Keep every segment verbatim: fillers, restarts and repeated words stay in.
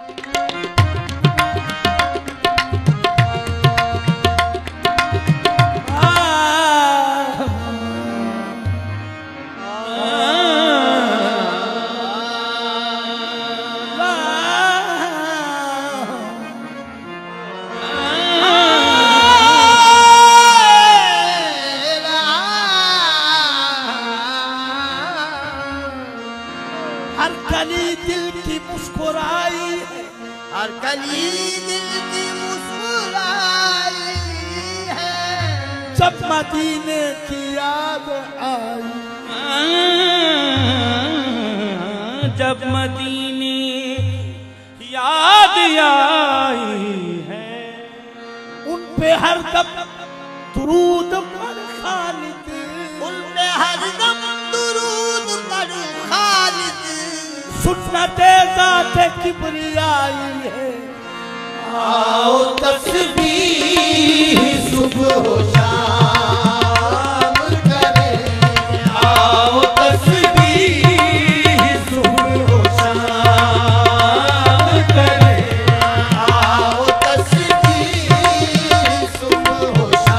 हर कली दिल की मुस्कुराई है, हर कली दिल की मुस्कुराई है, जब मदीने की याद आई, जब मदीने याद आई है, उन पे हर दम दुरूद पर खालिद, उन पे हर दम दुरूद पर खालिद, सुन्नते ज़ाते किबरियाई है। आओ तस्बीह सुबह शाम करें, आओ तस्बीह सुबह शाम करें, आओ तस्बीह सुबह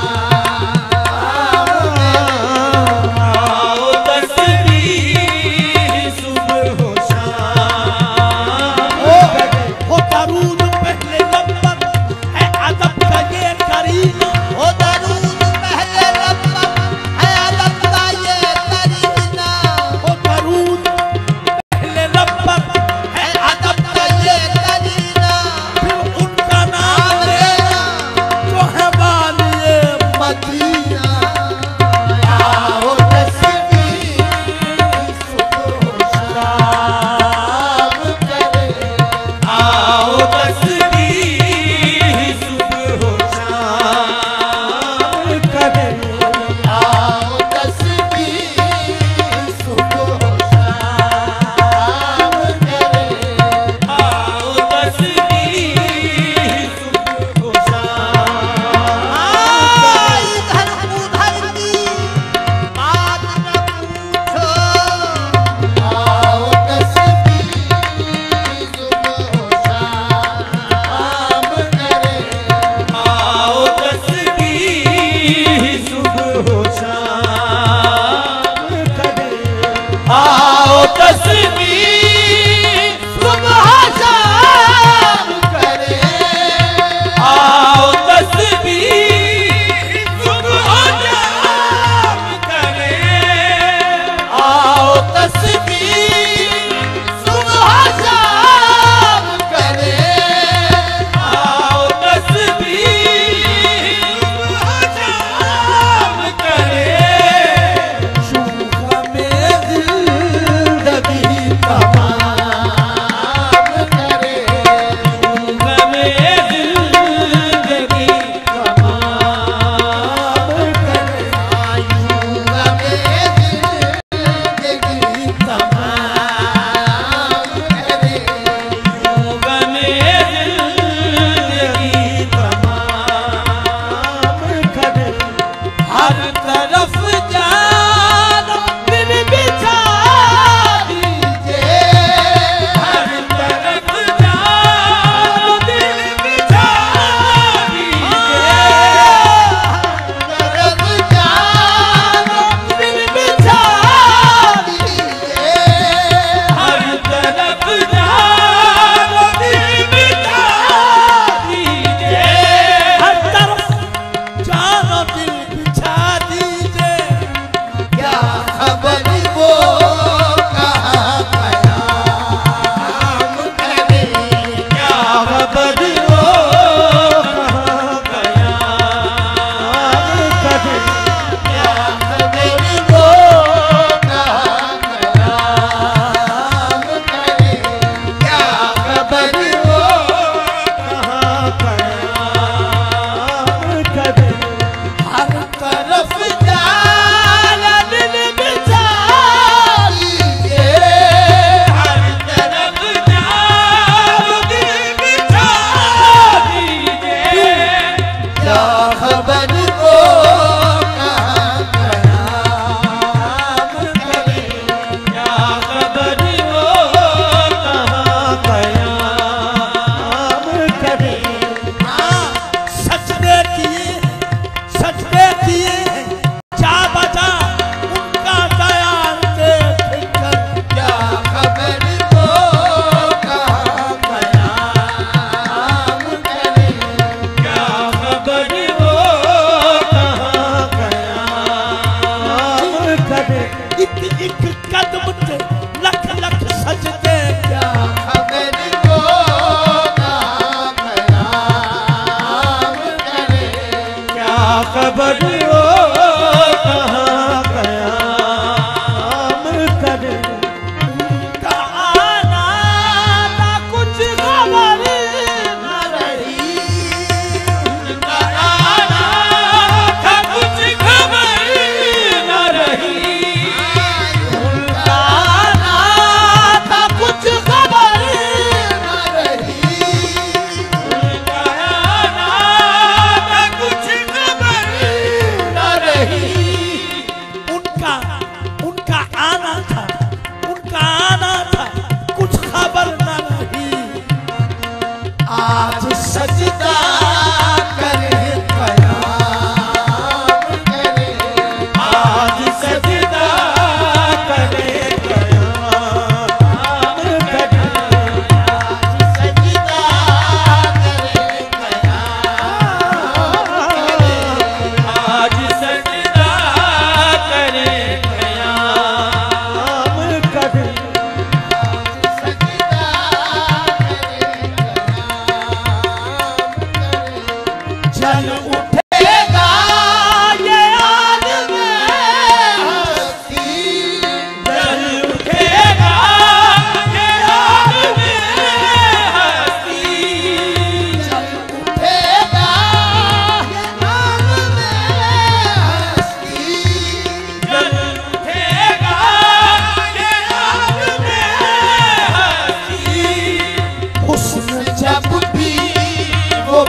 शाम करें, आओ तस्बीह सुबह शाम करें। हो दरूद पहले नंबर है अदब का ये करीना, हो दरूद करो कहाँ कयाम करे। आना ना कुछ खबर न रही, आना था कुछ खबर न रही, आना था कुछ खबर न रही, आना था कुछ खबर न रही। उनका उनका आना था, उनका आना था, कुछ खबर न रही। आज सजदा करे कयाम करे, आज सजदा करे कयाम करे। सजदा करे आज सजदा करे कयाम करे। जल उठेगा ये आदम हस्ती, जल उठेगा ये आदम हस्ती, जल उठेगा ये आदम हस्ती। जल उठेगा ये आदम हस्ती। हुस्न जब भी वो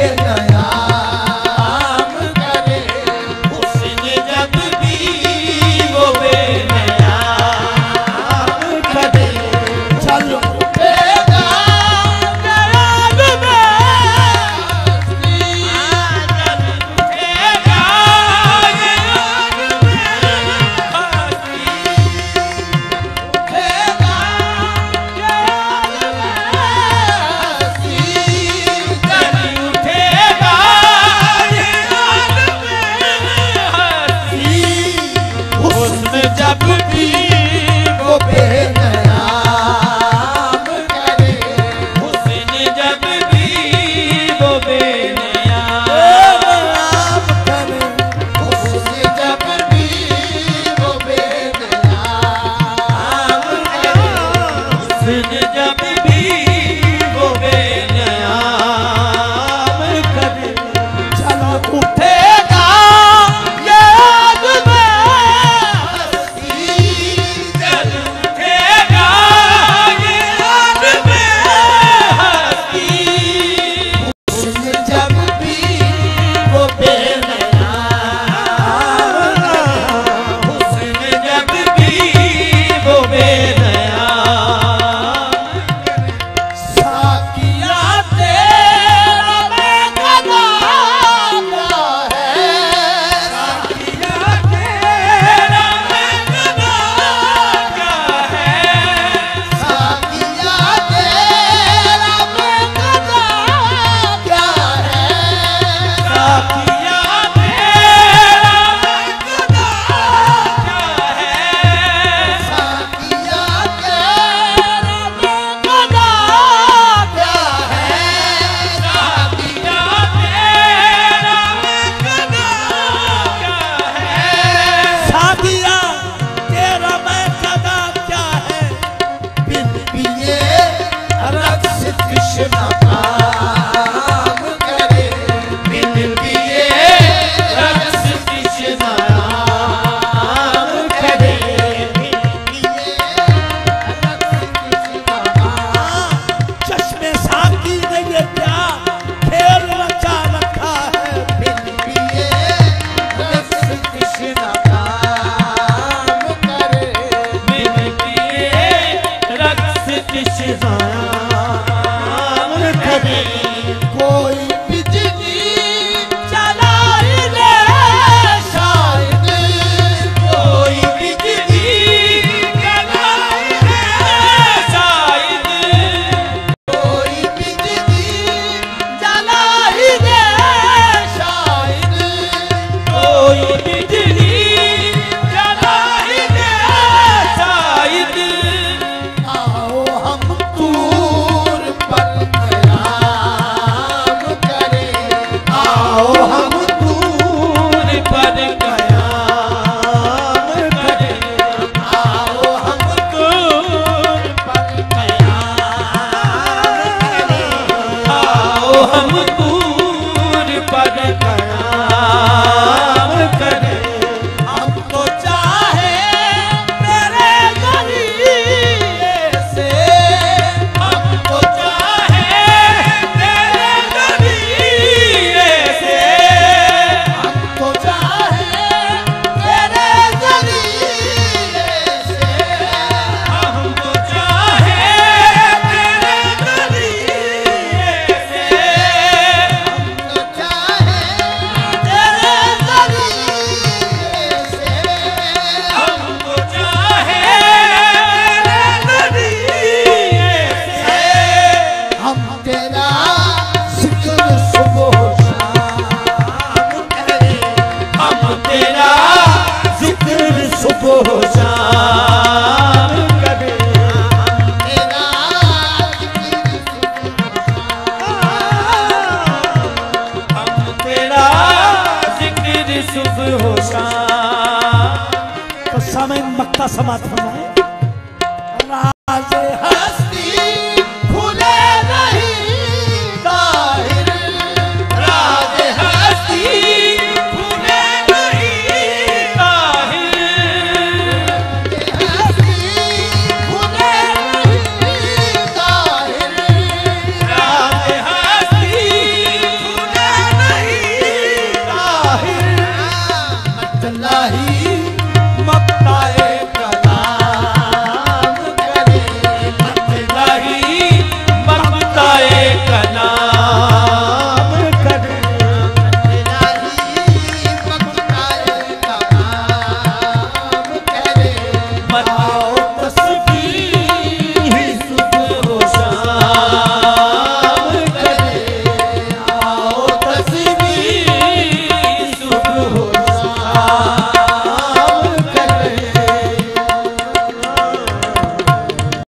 बेनयाम करे, हुस्न जब भी वो बेनयाम करे। जल उठेगा ये आदम हस्ती। जल उठेगा ये आदम हस्ती। उठेगा ये आदम हस्ती। जल उठेगा ये आदम हस्ती। हुस्न जब भी वो बेनयाम करे, हुस्न जब भी वो बेनयाम बेनयाम करे। हुस्न जब भी वो बेनयाम करे, हुस्न जब भी वो बेनयाम करे। जल उठेगा ये आदम हस्ती। जल उठेगा ये आदम हस्ती। हुस्न जब भी वो बेनयाम करे, हुस्न जब भी वो बेनयाम साकिया तेरा मैं गदा है, साकिया तेरा मैं गदा क्या है। साकिया तेरा मैं गदा क्या है, साकिया तेरा मैं गदा क्या है। साकिया तेरा मैं गदा क्या है, साकिया तेरा मैं गदा क्या है। साकिया तेरा मैं गदा क्या है। बिन पिए रक्स कृष्ण काम करे, बिन पिए रक्स कृष्ण काम करे, बिन पिए रक्स कृष्ण काम। चश्मे साकी ने ये क्या खेल रचा रखा है। बिन पिए रक्स कृष्ण काम करे, बिन पिए रक्स तिश्राम करे। कोई बिजली जलाई ले शायद, कोई बिजली जलाई है शायद। कोई बिजली जलाई ले शायद। कोई बिजली जलाई है शायद। आओ हम तूर पर कयाम हम दूर पर कयाम करें। हमको चाहे तेरे जरिए से, हमको चाहे तेरे नबीए से, हमको चाहे तेरे जरिए से, हमको चाहे तेरे नबीए से, हमको चाहे तेरे जरिए से, हमको चाहे तेरे नबीए से। हम तेरा जिक्र सुबह शाम करें। हम तेरा जिक्र सुबह शाम करें। तेरा हम तेरा जिक्र सुबह शाम। तो सामने मक्का समात फरमाए।